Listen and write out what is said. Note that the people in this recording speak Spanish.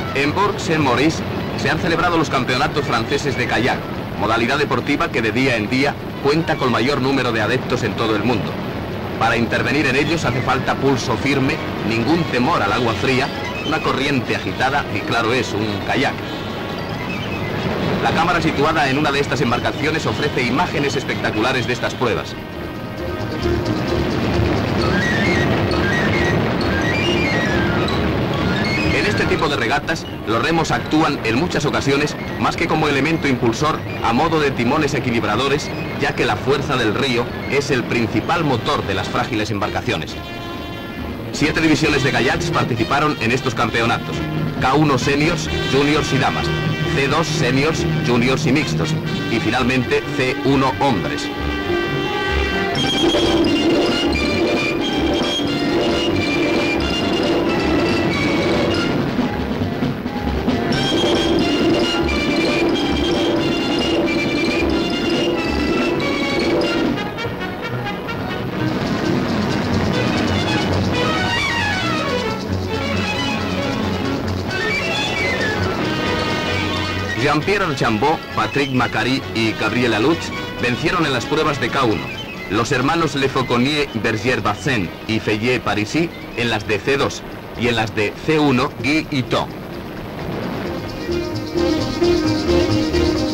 En Bourg-Saint-Maurice se han celebrado los campeonatos franceses de kayak, modalidad deportiva que de día en día cuenta con mayor número de adeptos en todo el mundo. Para intervenir en ellos hace falta pulso firme, ningún temor al agua fría, una corriente agitada y claro es, un kayak. La cámara situada en una de estas embarcaciones ofrece imágenes espectaculares de estas pruebas. En este tipo de regatas, los remos actúan en muchas ocasiones más que como elemento impulsor a modo de timones equilibradores, ya que la fuerza del río es el principal motor de las frágiles embarcaciones. 7 divisiones de kayaks participaron en estos campeonatos: K1 seniors, juniors y damas, C2 seniors, juniors y mixtos, y finalmente C1 hombres. Jean-Pierre Archambault, Patrick Macari y Gabriel Alutz vencieron en las pruebas de K1. Los hermanos Le Fauconnier, Bergier-Bassen y Feyet-Parisi en las de C2 y en las de C1 Guy y Thon.